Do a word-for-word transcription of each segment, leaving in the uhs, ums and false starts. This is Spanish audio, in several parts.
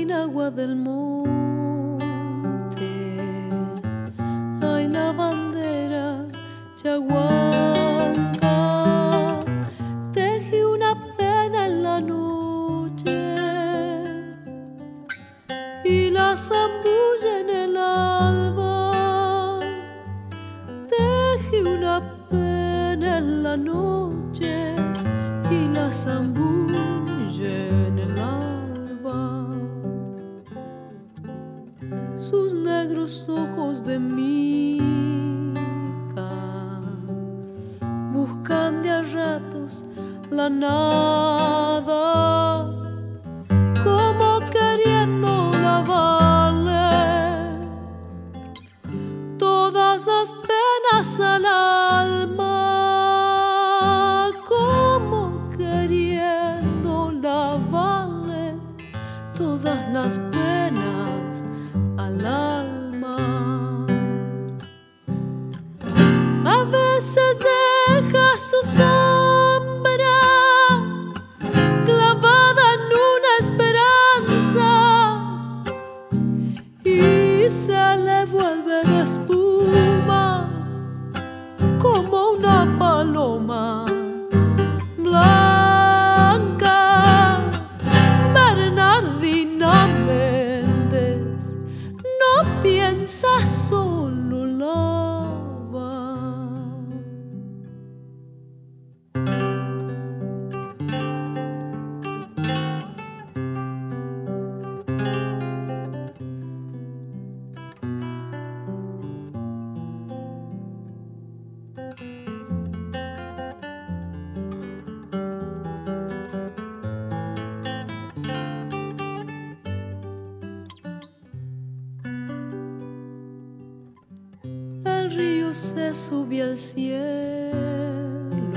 Bernardina, agua del monte. Ay, la bandera chaguanca tejí una pena en la noche y la zambulla en el alba. Tejí una pena en la noche y la zambulla en el alba. Sus negros ojos de mica buscan de a ratos la nada, como queriendo lavarle todas las penas al alma, como queriendo lavarle todas las penas al alma. A veces deja su sombra clavada en una esperanza y se le vuelve de espuma como una paloma blanca. Bernardina Méndez no piensa, solo lava. El río se sube al cielo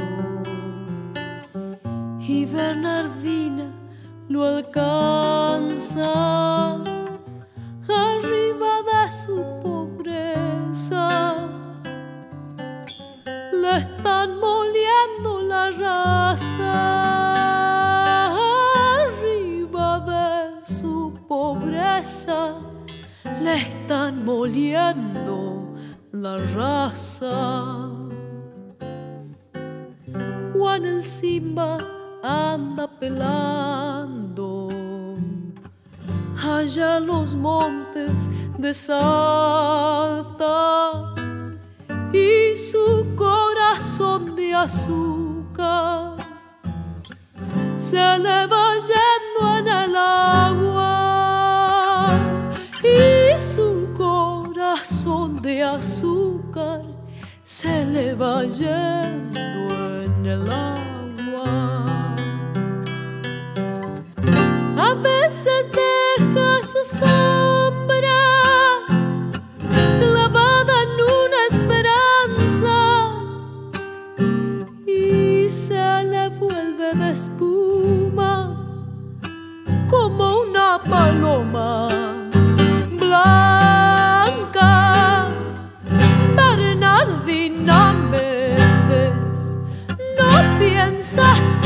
y Bernardina lo alcanza. Arriba de su pobreza le están moliendo la raza. Arriba de su pobreza le están moliendo la raza. Juan el Simba anda pelando allá los montes de Salta y su corazón de azúcar se le va yendo en el agua y su corazón de azúcar se le va yendo en el agua. A veces deja su sombra clavada en una esperanza y se le vuelve de espuma como una paloma blanca. Bernardina Méndez no piensa